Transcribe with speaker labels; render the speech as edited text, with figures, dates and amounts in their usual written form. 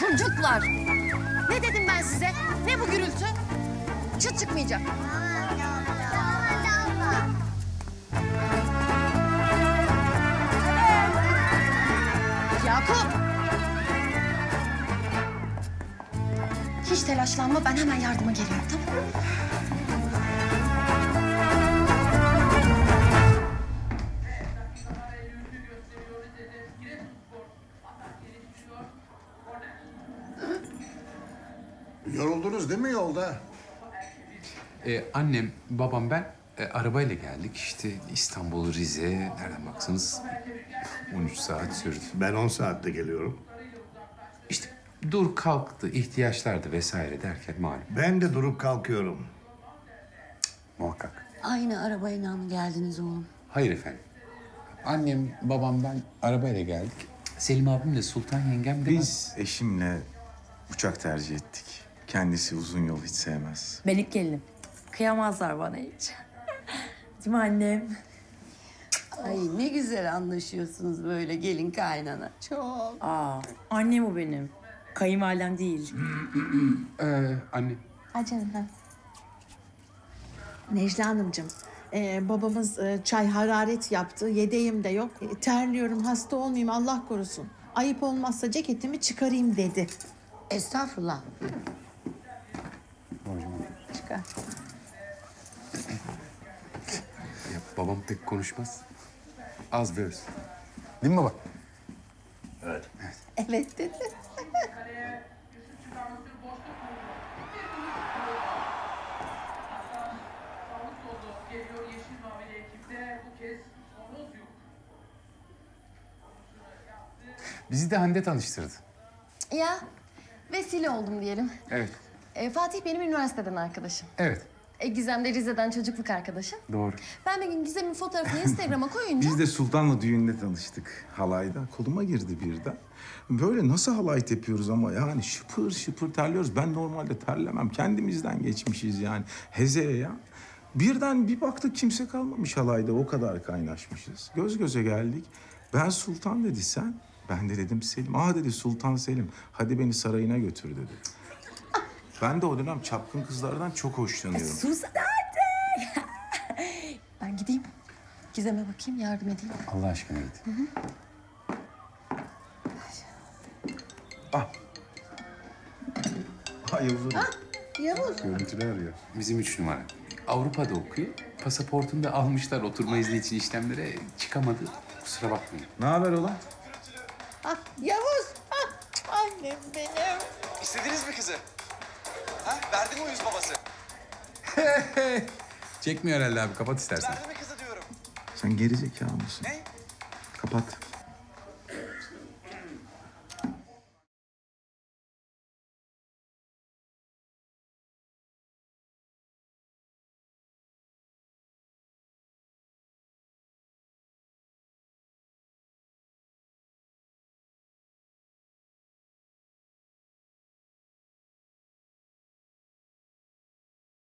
Speaker 1: Çocuklar! Ne dedim ben size? Ne bu gürültü? Çıt çıkmayacak. Yakup! Hiç telaşlanma, ben hemen yardıma geliyorum, tamam mı?
Speaker 2: Yoruldunuz değil mi yolda?
Speaker 3: Annem, babam, ben arabayla geldik. İşte İstanbul, Rize, nereden baksanız 13 saat sürdü.
Speaker 2: Ben 10 saatte geliyorum.
Speaker 3: İşte dur kalktı, ihtiyaçlardı vesaire derken malum.
Speaker 2: Ben de durup kalkıyorum.
Speaker 3: Muhakkak.
Speaker 4: Aynı arabayla mı geldiniz oğlum?
Speaker 3: Hayır efendim. Annem, babam, ben arabayla geldik. Selim abimle Sultan yengem de...
Speaker 5: Biz eşimle uçak tercih ettik. Kendisi uzun yol hiç sevmez.
Speaker 6: Ben ilk gelinim. Kıyamazlar bana hiç. Değil mi annem?
Speaker 4: Ay ne güzel anlaşıyorsunuz böyle gelin kaynana. Çok.
Speaker 6: Aa, annem o benim. Kayınvalidem değil.
Speaker 3: Anne.
Speaker 1: Ay canım, ha.
Speaker 7: Necla Hanımcığım, babamız çay hararet yaptı. Yedeğim de yok. Terliyorum, hasta olmayayım Allah korusun. Ayıp olmazsa ceketimi çıkarayım dedi.
Speaker 4: Estağfurullah. Çıkar.
Speaker 3: Ya, babam pek konuşmaz. Az ve öz. Değil mi baba?
Speaker 7: Evet dedi.
Speaker 3: Bizi de Hande tanıştırdı.
Speaker 1: Ya, vesile oldum diyelim.
Speaker 3: Evet.
Speaker 1: Fatih benim üniversiteden arkadaşım.
Speaker 3: Evet.
Speaker 1: Gizem de Rize'den çocukluk arkadaşım.
Speaker 3: Doğru.
Speaker 1: Ben bir gün Gizem'in fotoğrafını Instagram'a koyunca...
Speaker 5: Biz de Sultan'la düğünde tanıştık halayda. Koluma girdi birden. Böyle nasıl halay tepiyoruz ama yani şıpır şıpır terliyoruz. Ben normalde terlemem. Kendimizden geçmişiz yani. Hezeye ya. Birden bir baktık kimse kalmamış halayda. O kadar kaynaşmışız. Göz göze geldik. Ben Sultan dedi sen. Ben de dedim Selim. Aa dedi Sultan Selim. Hadi beni sarayına götür dedi. Ben de o dönem çapkın kızlardan çok hoşlanıyorum.
Speaker 6: Sus artık.
Speaker 1: Ben gideyim. Gizem'e bakayım, yardım edeyim.
Speaker 3: Allah aşkına git.
Speaker 5: Ay Yavuz.
Speaker 7: Yavuz.
Speaker 5: Görüntüler ya.
Speaker 3: Bizim 3 numara. Avrupa'da okuyor. Pasaportunu da almışlar oturma izni için işlemlere. Çıkamadı. Kusura bakmayın.
Speaker 5: Ne haber oğlum?
Speaker 7: Ah, Yavuz. Ah, annem benim.
Speaker 8: İstediniz mi kızı? Ha? Verdi mi o yüz babası?
Speaker 3: Çekmiyor herhalde abi. Kapat istersen.
Speaker 8: Verdi mi kızı diyorum.
Speaker 5: Sen geri zekalı mısın?
Speaker 8: Ne?
Speaker 5: Kapat.